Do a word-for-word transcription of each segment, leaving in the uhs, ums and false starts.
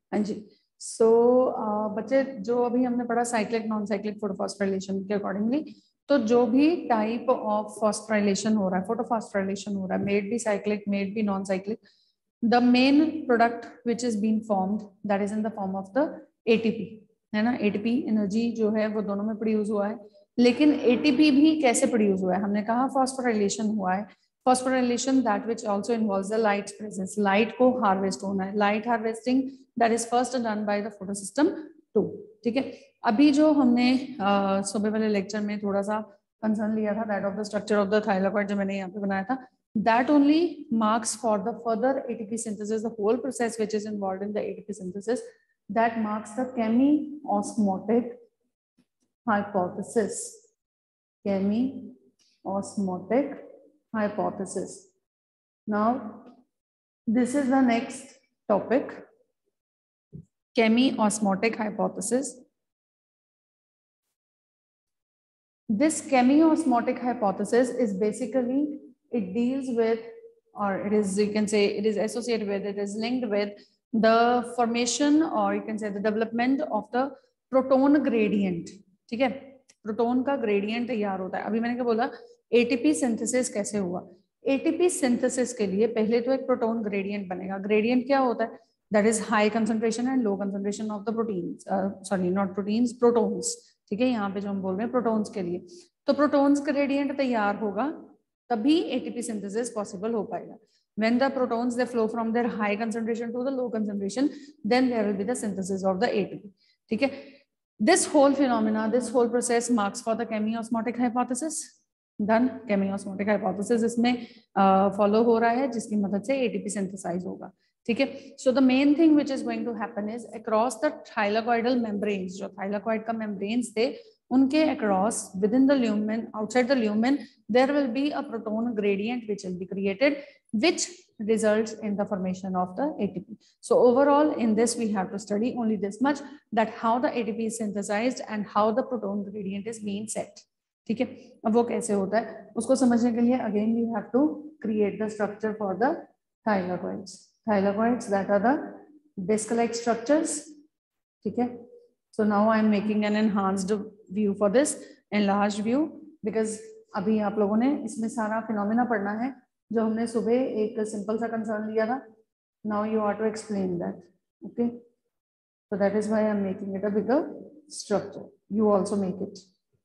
हाँ जी। सो so, बच्चे जो अभी हमने पढ़ा साइक्लिक नॉन साइक्लिक फोटोफॉस्फोराइलेशन के अकॉर्डिंगली, तो जो भी टाइप ऑफ फॉस्फोराइलेशन हो रहा है, फोटोफॉस्फोराइलेशन हो रहा है, maybe cyclic maybe non cyclic, the main product which is been formed that is in the form of the ATP, है ना। एटीपी एनर्जी जो है वो दोनों में प्रोड्यूस हुआ है, लेकिन एटीपी भी कैसे प्रोड्यूस हुआ है, हमने कहा फॉस्फोराइलेशन हुआ है। Phosphorylation that which also involves the light presence, light को हार्वेस्ट होना है, light harvesting that is first done by the photosystem two. ठीक है, अभी जो हमने uh, सुबह वाले लेक्चर में थोड़ा सा कंसर्न लिया था that of the structure of the thylakoid, जो मैंने यहाँ पे बनाया था, that only marks for the further A T P synthesis, the whole process which is involved in the A T P synthesis, that marks the chemiosmotic hypothesis. Chemiosmotic hypothesis. Now, this is the next topic, chemiosmotic hypothesis. This chemiosmotic hypothesis is basically, it deals with, or it is, you can say it is associated with, it is linked with the formation, or you can say the development of the proton gradient. ठीक है, proton का gradient तैयार होता है। अभी मैंने क्या बोला, एटीपी सिंथेसिस कैसे हुआ, एटीपी सिंथेसिस के लिए पहले तो एक प्रोटोन ग्रेडियंट बनेगा। ग्रेडियंट क्या होता है, that is high concentration and low concentration of the proteins, sorry not proteins, protons. ठीक है, यहाँ पे जो हम बोल रहे हैं प्रोटोन्स के लिए, तो प्रोटोन्स ग्रेडियंट तैयार होगा तभी एटीपी सिंथेसिस पॉसिबल हो पाएगा। When the protons they flow from their high concentration to the low concentration, then there will be the synthesis of the A T P. ठीक है, this whole phenomena, this whole process marks for the chemiosmotic hypothesis. Done. chemiosmotic hypothesis इसमें follow हो रहा है, जिसकी मदद से A T P synthesize होगा। ठीक है, so the main thing which is going to happen is across the thylakoidal membranes, जो thylakoid का membranes थे, उनके across within the lumen, outside the lumen, there will be a proton gradient which will be created, which results in the formation of the A T P. So overall in this we have to study only this much, that how the A T P is synthesized and how the proton gradient is being set. ठीक है, अब वो कैसे होता है उसको समझने के लिए again we have to create the structure for the thylakoids. Thylakoids that are the disc-like structures. ठीक है, so now I am making an enhanced view for this, enlarged view, because अभी आप लोगों ने इसमें सारा फिनोमेना पढ़ना है जो हमने सुबह एक सिंपल सा कंसर्न लिया था. Now you are to explain that. Okay, so that is why I am making it a bigger structure. You also make it.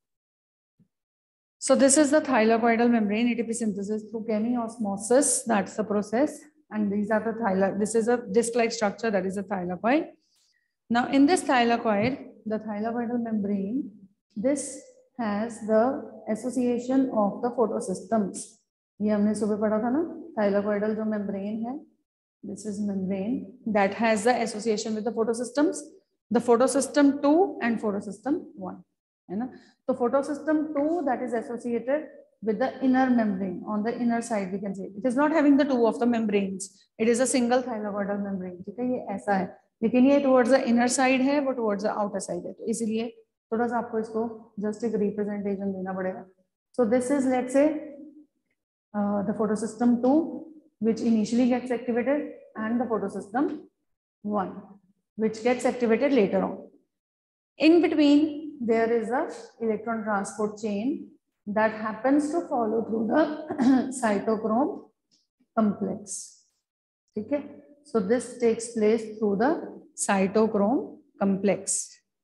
So this is the thylakoidal membrane A T P synthesis through chemiosmosis. That's the process, and these are the thyla. This is a disc-like structure, that is a thylakoid. Now in this thylakoid, the thylakoidal membrane, this has the association of the photosystems. ये हमने सुबह पढ़ा था ना, thylakoidal जो membrane है, this is membrane that has the association with the photosystems, the photosystem two and photosystem one, है ना. So photosystem two that is associated with the inner membrane, on the inner side we can say. It is not having the two of the membranes, it is a single thylakoidal membrane. ठीक है, ये ऐसा है, लेकिन ये towards the inner side है, वो towards the outer side है, तो इसलिए थोड़ा सा आपको इसको just एक representation देना पड़ेगा. So this is, let's say, uh, the photosystem two which initially gets activated, and the photosystem one which gets activated later on. In between there is a electron transport chain that happens to follow through the cytochrome complex. ठीक है, so this takes place through the cytochrome complex,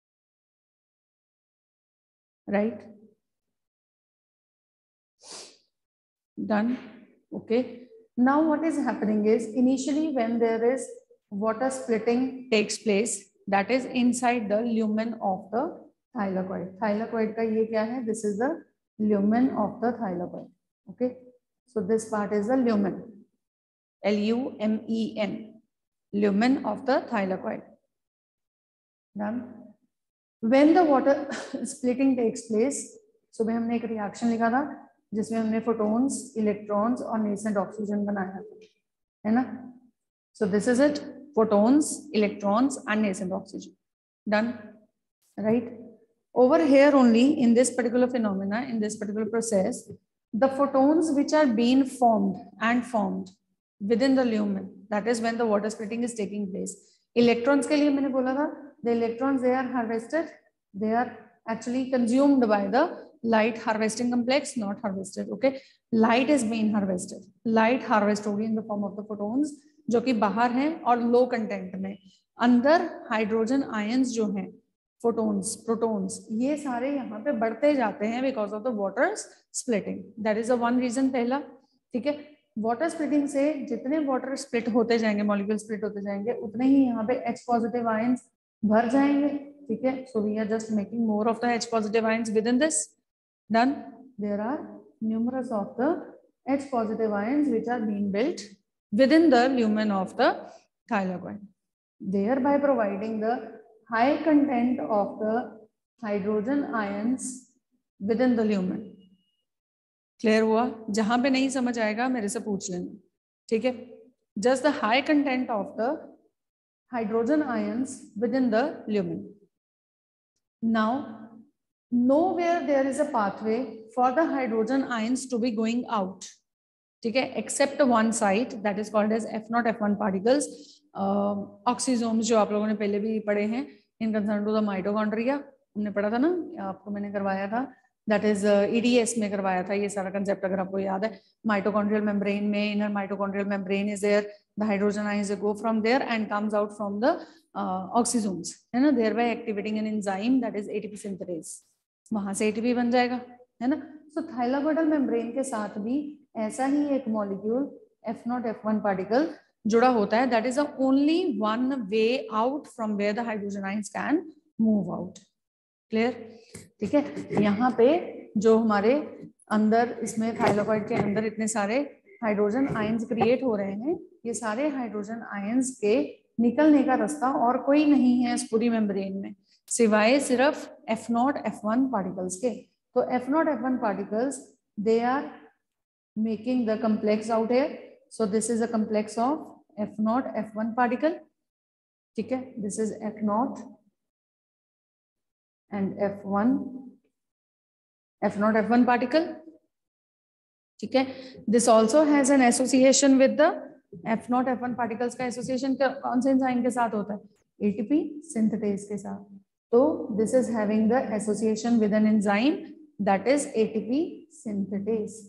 right? Done. Okay, now what is happening is, initially when there is water splitting takes place, that is inside the lumen of the thylakoid. Thylakoid का ये क्या है? This is the lumen of the thylakoid. Okay, so this part is the lumen, L U M E N, lumen of the thylakoid. Done. When the water splitting takes place, सुबह हमने एक reaction लिखा था जिसमें हमने photons, electrons और nascent oxygen बनाया था, है ना. So this is it, photons, electrons and nascent oxygen. Done, right? Over here only, in this particular phenomena, in this particular process, the photons which are being formed and formed within the lumen, that is when the water splitting is taking place, electrons के लिए मैंने बोला था the electrons they are harvested, they are actually consumed by the light harvesting complex, not harvested. Okay, light is being harvested, light harvest होगी in the form of the photons जो कि बाहर हैं और low content में. अंदर hydrogen ions जो हैं, photons, protons, ये सारे यहाँ पे बढ़ते जाते हैं because of the water splitting. That is the one reason पहला. ठीक है, वाटर स्प्लिटिंग से जितने वाटर स्प्लिट होते जाएंगे, मॉलिक्यूल स्प्लिट होते जाएंगे, उतने ही यहाँ पे H पॉजिटिव आयंस भर जाएंगे. ठीक है, so we are just making more of the H positive ions within this. Done. There are numerous of the H positive ions which are being built within the lumen of the thylakoid, thereby providing the high content of the hydrogen ions within the lumen. Clear हुआ? जहां पे नहीं समझ आएगा मेरे से पूछ लेना. ठीक है, just the high content of the hydrogen ions within the lumen. Now, nowhere there is a pathway for the hydrogen ions to be going out. ठीक है, except one site that is called as F zero F one particles. uh, oxysomes जो आप लोगों ने पहले भी पढ़े हैं in concern to the mitochondria, हमने पढ़ा था ना, आपको मैंने करवाया था. That is uh, E D S में करवाया था ये सारा concept, अगर आपको याद है. Mitochondrial membrane में, inner mitochondrial membrane is there, the hydrogen ions go from there and comes out from the uh, oxysomes, है ना, thereby activating an enzyme that is A T P synthase. वहां से A T P बन जाएगा, है ना. So thylakoidal membrane के साथ भी ऐसा ही एक molecule F zero F one particle जुड़ा होता है. That is the only one way out from where the hydrogen ions can move out. Clear? ठीक है, यहाँ पे जो हमारे अंदर इसमें थाइलाकोइड के अंदर इतने सारे हाइड्रोजन आयंस क्रिएट हो रहे हैं, ये सारे हाइड्रोजन आयंस के निकलने का रास्ता और कोई नहीं है इस पूरी मेम्ब्रेन में सिवाय सिर्फ F zero F one particles के. तो F zero F one पार्टिकल्स they are making the complex out here. So this is a complex of F zero F one particle. ठीक है, this is F zero and F one, F zero F one particle. ठीक है, this also has an association with the F zero F one particles का association कौन से enzyme के साथ होता है? A T P synthase के साथ. तो this is having the association with an enzyme that is A T P synthetase.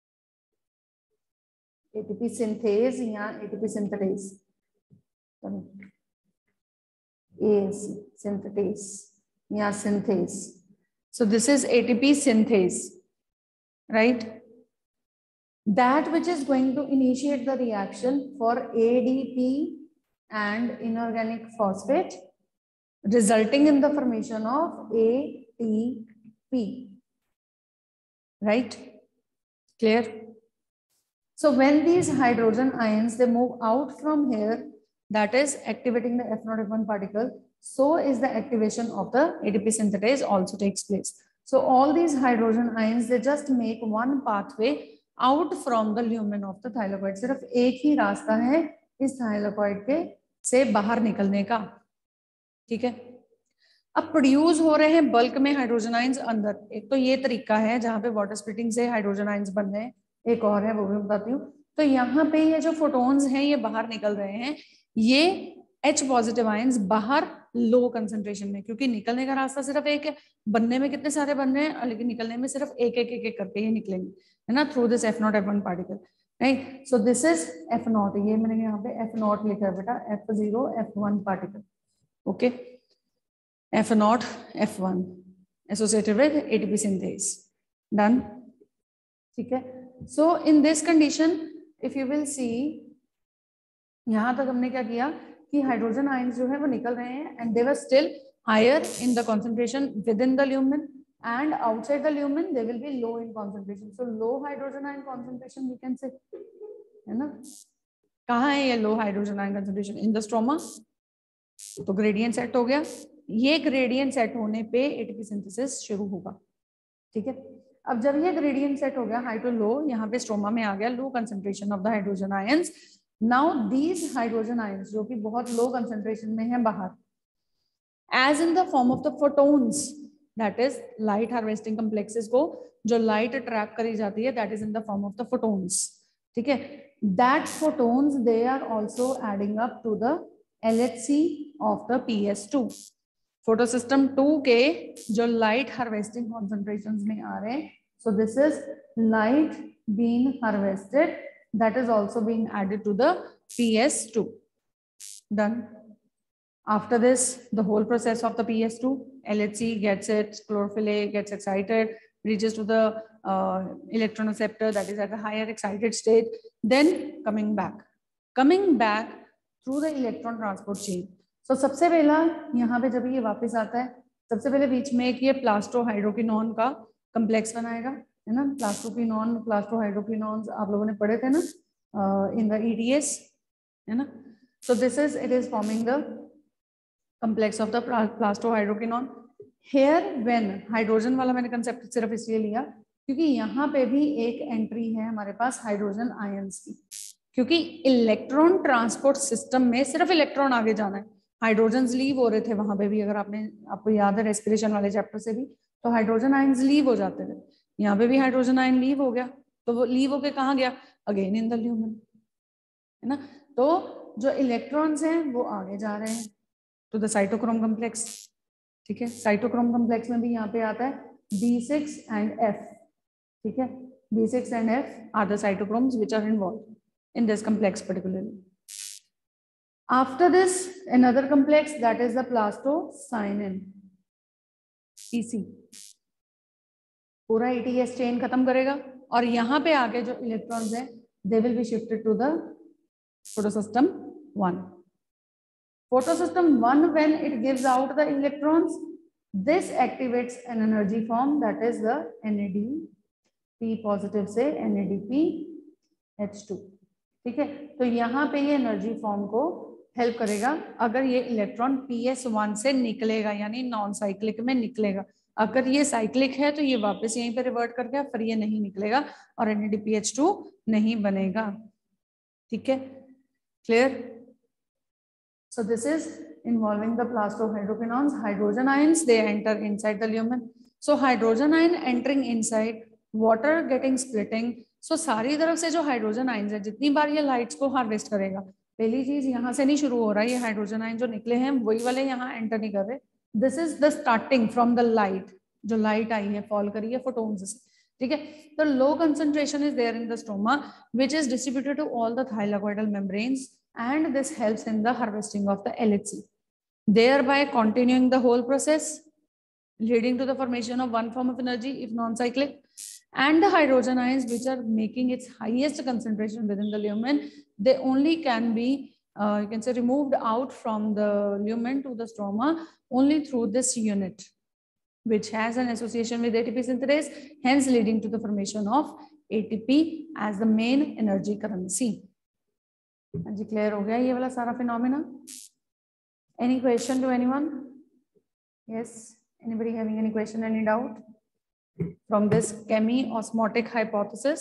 A T P synthase या A T P synthetase. A C synthetase. Yeah, synthase. So this is A T P synthase, right? That which is going to initiate the reaction for A D P and inorganic phosphate, resulting in the formation of A T P, right? Clear? So when these hydrogen ions, they move out from here, that is activating the F zero F one particle, so is the activation of the A T P synthetase also takes place. So all these hydrogen ions, they just make one pathway out from the lumen of the thylakoid. सिर्फ एक ही रास्ता है इस thylakoid के से बाहर निकलने का. ठीक है, अब प्रोड्यूस हो रहे हैं बल्क में हाइड्रोजन आयंस अंदर. एक तो ये तरीका है जहां पे वाटर स्प्लिटिंग से हाइड्रोजन आयंस बन रहे हैं, एक और है वो भी बताती हूँ. तो यहाँ पे ये जो फोटोन्स हैं ये बाहर निकल रहे हैं, ये H पॉजिटिव आयंस बाहर लो कंसंट्रेशन में, क्योंकि निकलने का रास्ता सिर्फ एक है, बनने में कितने सारे बन रहे हैं लेकिन निकलने में सिर्फ एक एक एक, एक करके ये निकलेंगे, है ना, through this F zero F one particle, right. So this is F zero, ये मैंने यहाँ पे F zero लिखा है बेटा, F zero F one particle. Okay, F zero F one associated with A T P synthase. Done. ठीक है, so in this condition if you will see, यहां तक हमने क्या किया कि हाइड्रोजन आयंस जो है वो निकल रहे हैं and they were still higher in the concentration within the lumen and outside the lumen they will be low in concentration. So low hydrogen ion concentration we can say, है ना. कहाँ है ये लो हाइड्रोजन आयन कंसंट्रेशन? In the stroma. तो gradient set हो गया. ये ग्रेडियंट सेट होने पे एटीपी सिंथेसिस शुरू होगा. ठीक है, अब जब ये ग्रेडियंट सेट हो गया हाई टू लो, यहाँ पे स्ट्रोमा में आ गया low concentration of the hydrogen ions. Now these hydrogen ions जो कि बहुत लो कंसंट्रेशन में है बाहर, as in the form of the photons, that is light harvesting complexes को जो लाइट ट्रैप करी जाती है, that is in the form of the photons. ठीक है, that photons they are also adding up to the L H C of the P S two. Photosystem to के जो light harvesting concentrations में आ रहे हैं, so this is light being harvested that is also being added to the P S two. Done. After this, the whole process of the P S two, L H C gets it, chlorophyll A gets excited, reaches to the uh, electron receptor that is at a higher excited state, then coming back, coming back through the electron transport chain. So सबसे पहला यहाँ पे जब ये वापस आता है, सबसे पहले बीच में एक ये प्लास्टोहाइड्रोक्विनोन का कम्प्लेक्स बनाएगा, है ना. प्लास्टोक्विनोन, प्लास्टोहाइड्रोक्विनोन्स आप लोगों ने पढ़े थे ना in the E T S, है ना. So this is, it is forming the complex of the plastohydroquinone. Here when hydrogen वाला मैंने कंसेप्ट सिर्फ इसलिए लिया क्योंकि यहाँ पे भी एक एंट्री है हमारे पास हाइड्रोजन आयंस की, क्योंकि इलेक्ट्रॉन ट्रांसपोर्ट सिस्टम में सिर्फ इलेक्ट्रॉन आगे जाना है. हाइड्रोजन लीव हो रहे थे वहां पे भी, अगर आपने आपको याद है रेस्पिरेशन वाले चैप्टर से भी, तो हाइड्रोजन आयंस लीव हो जाते थे. यहाँ पे भी हाइड्रोजन आयन लीव हो गया, तो वो लीव होके कहाँ गया, अगेन इन द ल्यूमेन, है ना. तो जो इलेक्ट्रॉन्स हैं वो आगे जा रहे हैं टू द साइटोक्रोम कम्प्लेक्स. ठीक है, साइटोक्रोम कम्प्लेक्स में भी यहाँ पे आता है B सिक्स एंड F. ठीक है, B six and F are the cytochromes which are involved in this complex particularly. After this, another complex that is the plastocyanin, P C. पूरा E T S chain खत्म करेगा और यहाँ पे आगे जो इलेक्ट्रॉन्स हैं they will be shifted to the photosystem one. Photosystem one, when it gives out the electrons, this activates an energy form that is the N A D P positive से N A D P H two. ठीक है, तो यहाँ पे ये energy form को help करेगा अगर ये इलेक्ट्रॉन P S one से निकलेगा, यानी नॉन साइक्लिक में निकलेगा. अगर ये साइक्लिक है तो ये वापस यहीं पे रिवर्ट कर गया, फिर ये नहीं निकलेगा और N A D P H two नहीं बनेगा. ठीक है, clear. So this is involving the plastohydroquinones, hydrogen ions, they enter inside the lumen. So hydrogen ion entering inside, water getting splitting. So सारी तरफ से जो हाइड्रोजन आयंस है, जितनी बार ये लाइट्स को हार्वेस्ट करेगा, पहली चीज यहाँ से नहीं शुरू हो रहा है, ये हाइड्रोजन आयन जो निकले हैं वही वाले यहाँ एंटर नहीं कर रहे. This is the starting from the light, जो लाइट आई है फॉल करी है फोटोन्स से. ठीक है, तो low concentration is there in the stoma which is distributed to all the thylakoidal membranes, and this helps in the harvesting of the L H C, thereby continuing the whole process, leading to the formation of one form of energy if non-cyclic, and the hydrogen ions which are making its highest concentration within the lumen, they only can be uh, you can say removed out from the lumen to the stroma only through this unit which has an association with A T P synthase, hence leading to the formation of A T P as the main energy currency. जी clear हो गया ये वाला सारा phenomena. Any question to anyone? Yes, anybody having any question, any doubt from this chemi-osmotic hypothesis?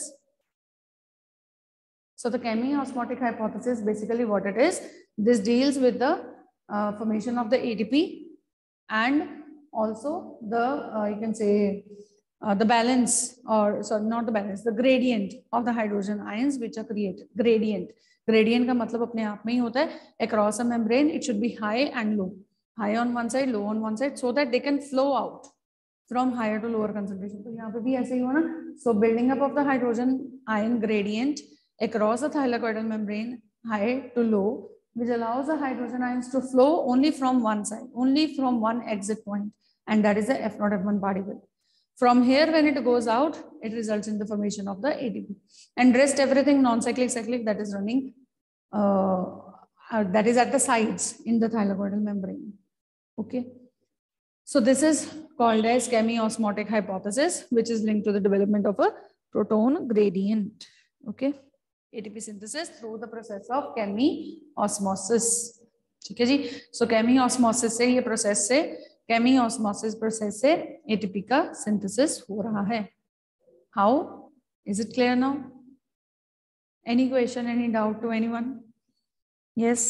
So the chemi-osmotic hypothesis, basically what it is, this deals with the uh, formation of the A T P and also the uh, you can say uh, the balance, or sorry not the balance, the gradient of the hydrogen ions which are created. Gradient, gradient का मतलब अपने आप में ही होता है across a membrane it should be high and low, high on one side, low on one side, so that they can flow out from higher to lower concentration. तो यहाँ पे भी ऐसे ही हो ना. So building up of the hydrogen ion gradient across the thylakoidal membrane, high to low, which allows the hydrogen ions to flow only from one side, only from one exit point, and that is the F zero F one particle. From here, when it goes out, it results in the formation of the A T P, and rest everything non-cyclic, cyclic, that is running, uh, uh, that is at the sides in the thylakoidal membrane. Okay. So this is called as chemi-osmotic hypothesis, which is linked to the development of a proton gradient. Okay, A T P synthesis through the process of chemi-osmosis. ठीक है जी. So chemi-osmosis से ये process से chemi-osmosis process से A T P का synthesis हो रहा है. How? Is it clear now? Any question, any doubt to anyone? Yes.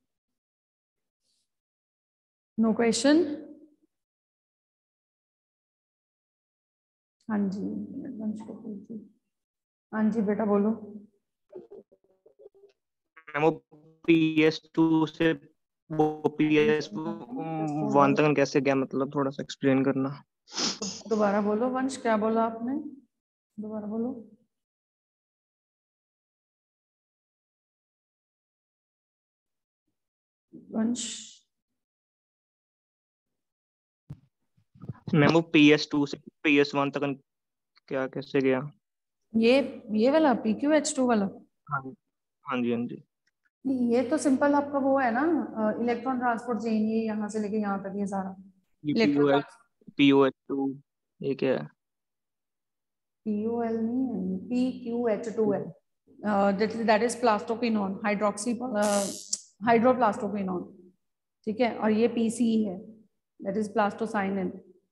No question. हाँ जी, हाँ जी बेटा बोलो. पी एस टू से वो पीएस वन तक कैसे गया, मतलब थोड़ा सा एक्सप्लेन करना। दोबारा बोलो वंश, क्या बोला आपने, दोबारा बोलो। वंश मैम वो पीएस टू से पीएस वन तक क्या कैसे गया? ये ये वाला पी क्यू एच टू वाला? हाँ हाँ जी हाँ जी। नहीं, ये तो सिंपल आपका वो है ना, इलेक्ट्रॉन ट्रांसपोर्ट चेन, ये यहाँ से लेके यहाँ तक ये सारा इलेक्ट्रॉन। पीओएच टू ये क्या है? पीओएल नहीं है, पी क्यू एच टू है, that is plastoquinone, hydroxy hydroplastoquinone, ठीक है। और ये पीसी है, दैट इज प्लास्टोसाइनिन,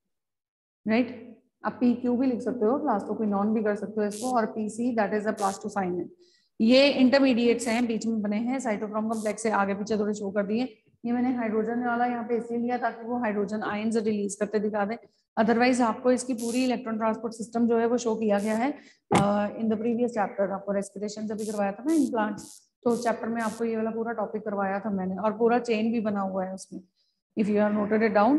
राइट। आप पी क्यू भी लिख सकते हो, प्लास्टोक्विनोन भी कर सकते हो इसको, और PC that is a plastocyanin. ये इंटरमीडिएट्स हैं, बीच में बने हैं, साइटोक्रोम कॉम्प्लेक्स से आगे पीछे थोड़े शो कर दिए। ये मैंने हाइड्रोजन वाला यहाँ पे इसलिए लिया ताकि वो हाइड्रोजन आयंस रिलीज करते दिखा दे, अदरवाइज आपको इसकी पूरी इलेक्ट्रॉन ट्रांसपोर्ट सिस्टम जो है वो शो किया गया है इन द प्रीवियस चैप्टर। आपको रेस्पिरेशन जब भी करवाया था ना इन प्लांट्स, तो उस चैप्टर में आपको ये वाला पूरा टॉपिक करवाया था मैंने, और पूरा चेन भी बना हुआ है उसमें, if you are noted it down.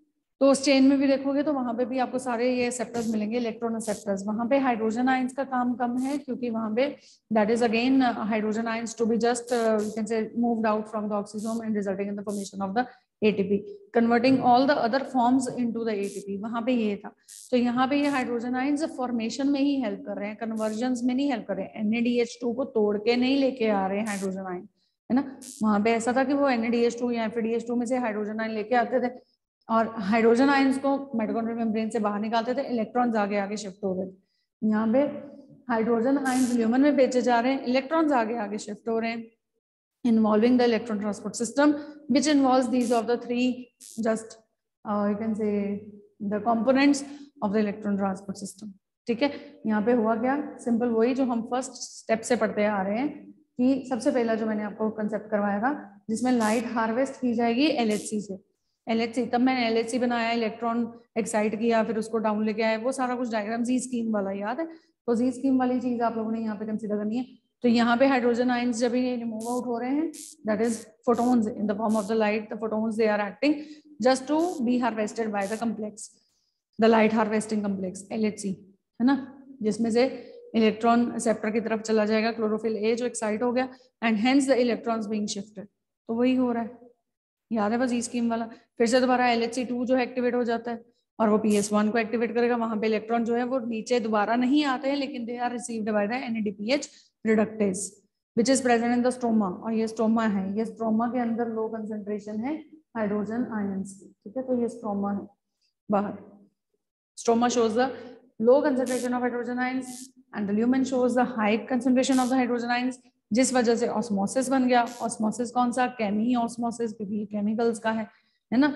तो उस चेन में भी देखोगे तो वहां पे भी आपको सारे ये एक्सेप्टर्स मिलेंगे, इलेक्ट्रॉन एक्सेप्टर्स। वहां पे हाइड्रोजन आयंस का काम कम है, क्योंकि वहां पे that is again hydrogen ions to be just you can say moved out from the oxysome and resulting in the formation of the ATP, converting all the other forms into the ATP. वहां पे ये था। तो यहाँ पे ये hydrogen ions formation में ही help कर रहे हैं, कन्वर्जन में नहीं हेल्प कर रहे हैं। N A D H two को तोड़ के नहीं लेके आ रहे हैं हाइड्रोजन आयन, है ना। वहां पे ऐसा था कि वो N A D H two या F A D H two में से हाइड्रोजन आयन लेके आते थे, और हाइड्रोजन आयंस को माइटोकॉन्ड्रियल मेम्ब्रेन से बाहर निकालते थे, इलेक्ट्रॉन्स आगे आगे शिफ्ट हो रहे थे। यहाँ पे हाइड्रोजन आयंस ल्यूमन में भेजे जा रहे हैं, इलेक्ट्रॉन्स आगे आगे शिफ्ट हो रहे हैं, involving the electron transport system, which involves these of the three just uh, you can say the components of the electron transport system, ठीक है। यहाँ पे हुआ क्या, सिंपल वही जो हम फर्स्ट स्टेप से पढ़ते आ रहे हैं, कि सबसे पहला जो मैंने आपको कंसेप्ट करवाया था, जिसमें लाइट हार्वेस्ट की जाएगी एलएचसी से। एलएचसी, तब मैंने एलएचसी बनाया, इलेक्ट्रॉन एक्साइट किया, फिर उसको डाउन लेके आया, वो सारा कुछ डायग्राम जी स्कीम वाला याद है। तो जी स्कीम वाली चीज आप लोगों ने यहाँ पे कंसिडर करनी है। तो यहाँ पे हाइड्रोजन आयंस जब ये रिमूव आउट हो रहे हैं, that is photons in the form of the light, the photons they are acting just to be harvested by the complex, the light harvesting complex LHC, है ना, जिसमें से इलेक्ट्रॉन रिसेप्टर की तरफ चला जाएगा, क्लोरोफिल ए जो एक्साइट हो गया, and hence the electrons being shifted. तो वही हो रहा है, याद है बस ई स्कीम वाला। फिर से दोबारा एल एच सी टू जो है एक्टिवेट हो जाता है, और वो पी एस वन को एक्टिवेट करेगा। वहां पे इलेक्ट्रॉन जो है वो नीचे दोबारा नहीं आते हैं, लेकिन they are received by the N A D P H reductase which is present in the stroma. और ये स्ट्रोमा है, ये स्ट्रोमा के अंदर लो कंसेंट्रेशन है हाइड्रोजन आयंस की, ठीक है। तो ये स्ट्रोमा है बाहर। Stroma shows the low concentration of hydrogen ions and the lumen shows the high concentration of the hydrogen ions, जिस वजह से ऑस्मोसिस बन गया। ऑस्मोसिस कौन सा, केमी ऑस्मोसिस, क्योंकि ये केमिकल्स का है है ना।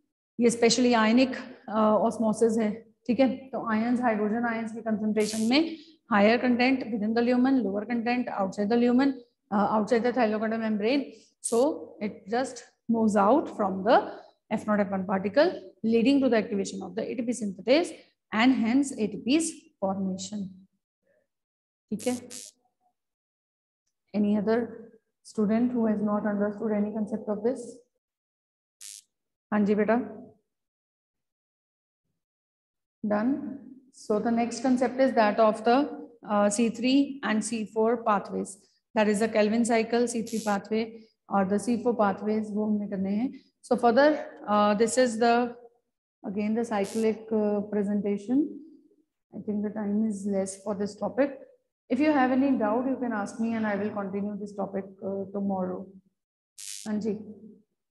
ये स्पेशली आयनिक ऑस्मोसिस है, ठीक है। तो आयंस, हाइड्रोजन आयंस की कंसेंट्रेशन में higher content within the lumen, lower content outside the lumen, outside the thylochondrial membrane, so it just moves out from the F naught F one particle, leading to the activation of the A T P synthetase and hence A T P's formation, ठीक है। Any other student who has not understood any concept of this? हाँ जी बेटा, done. So the next concept is that of the uh, C three and C four pathways. That is the Kelvin cycle, C three pathway और the C four pathways, वो हमने करने हैं. So further, uh, this is the again the cyclic uh, presentation. I think the time is less for this topic. If you have any doubt, you can ask me and I will continue this topic uh, tomorrow. Anji.